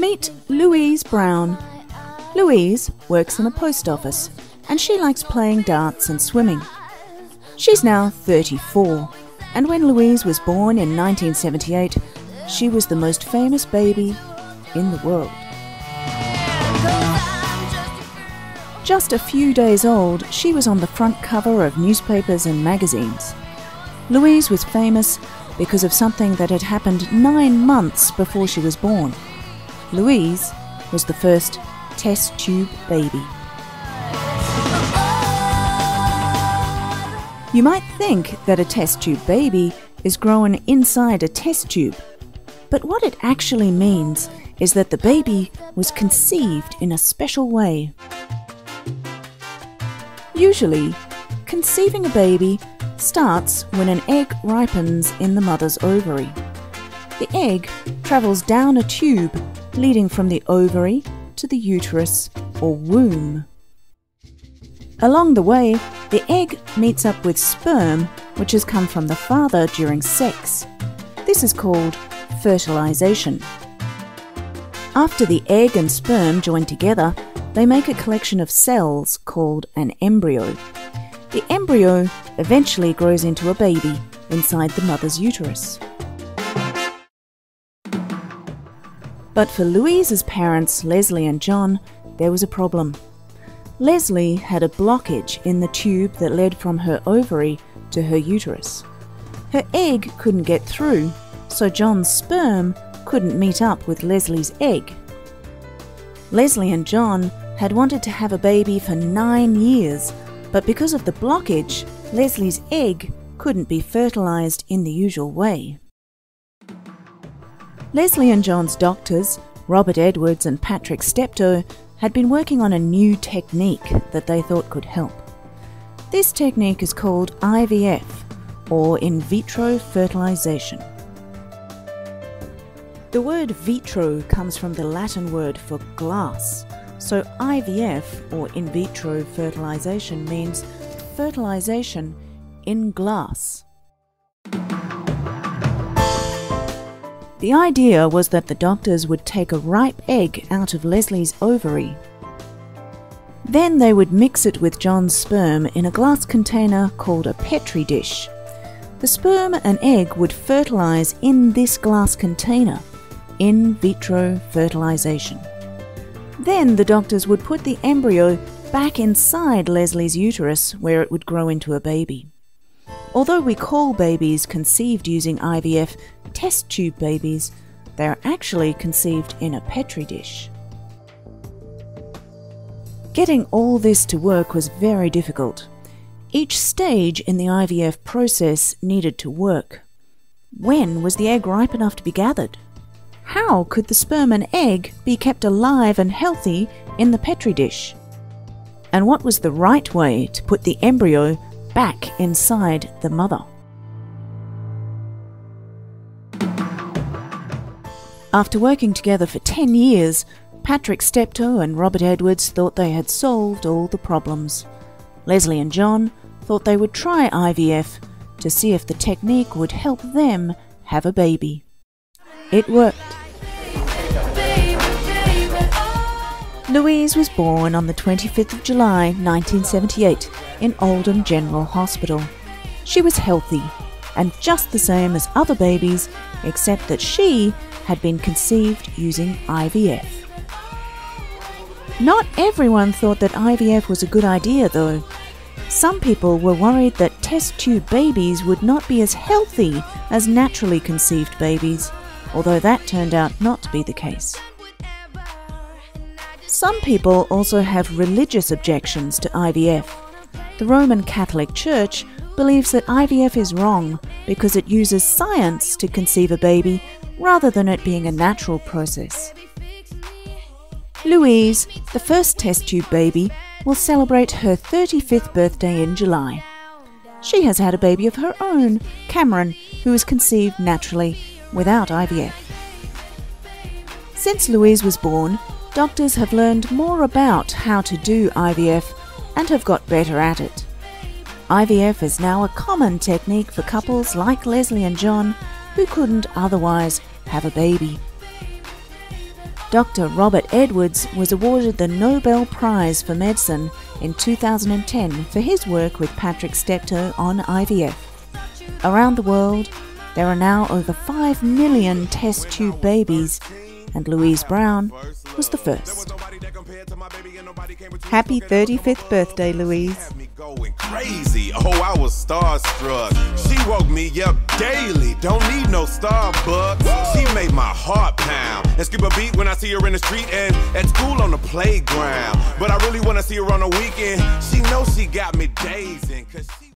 Meet Louise Brown. Louise works in a post office and she likes playing darts and swimming. She's now 34, and when Louise was born in 1978, she was the most famous baby in the world. Just a few days old, she was on the front cover of newspapers and magazines. Louise was famous because of something that had happened 9 months before she was born. Louise was the first test tube baby. You might think that a test tube baby is grown inside a test tube, but what it actually means is that the baby was conceived in a special way. Usually, conceiving a baby starts when an egg ripens in the mother's ovary. The egg travels down a tube leading from the ovary to the uterus or womb. Along the way, the egg meets up with sperm, which has come from the father during sex. This is called fertilisation. After the egg and sperm join together, they make a collection of cells called an embryo. The embryo eventually grows into a baby inside the mother's uterus. But for Louise's parents, Leslie and John, there was a problem. Leslie had a blockage in the tube that led from her ovary to her uterus. Her egg couldn't get through, so John's sperm couldn't meet up with Leslie's egg. Leslie and John had wanted to have a baby for 9 years, but because of the blockage, Leslie's egg couldn't be fertilized in the usual way. Leslie and John's doctors, Robert Edwards and Patrick Steptoe, had been working on a new technique that they thought could help. This technique is called IVF, or in vitro fertilisation. The word vitro comes from the Latin word for glass, so IVF, or in vitro fertilisation, means fertilisation in glass. The idea was that the doctors would take a ripe egg out of Leslie's ovary. Then they would mix it with John's sperm in a glass container called a Petri dish. The sperm and egg would fertilise in this glass container, in vitro fertilisation. Then the doctors would put the embryo back inside Leslie's uterus where it would grow into a baby. Although we call babies conceived using IVF test tube babies, they are actually conceived in a Petri dish. Getting all this to work was very difficult. Each stage in the IVF process needed to work. When was the egg ripe enough to be gathered? How could the sperm and egg be kept alive and healthy in the Petri dish? And what was the right way to put the embryo back inside the mother? After working together for 10 years, Patrick Steptoe and Robert Edwards thought they had solved all the problems. Leslie and John thought they would try IVF to see if the technique would help them have a baby. It worked. Louise was born on the 25th of July 1978 in Oldham General Hospital. She was healthy and just the same as other babies, except that she had been conceived using IVF. Not everyone thought that IVF was a good idea though. Some people were worried that test tube babies would not be as healthy as naturally conceived babies, although that turned out not to be the case. Some people also have religious objections to IVF. The Roman Catholic Church believes that IVF is wrong because it uses science to conceive a baby rather than it being a natural process. Louise, the first test tube baby, will celebrate her 35th birthday in July. She has had a baby of her own, Cameron, who was conceived naturally without IVF. Since Louise was born, doctors have learned more about how to do IVF and have got better at it. IVF is now a common technique for couples like Leslie and John who couldn't otherwise have a baby. Dr. Robert Edwards was awarded the Nobel Prize for Medicine in 2010 for his work with Patrick Steptoe on IVF. Around the world, there are now over 5 million test tube babies, and Louise Brown was the first. Happy 35th birthday, Louise. Crazy. Oh, I was starstruck. She woke me up daily. Don't need no Starbucks. She made my heart pound and skip a beat when I see her in the street and at school on the playground. But I really want to see her on the weekend. She knows she got me dazing.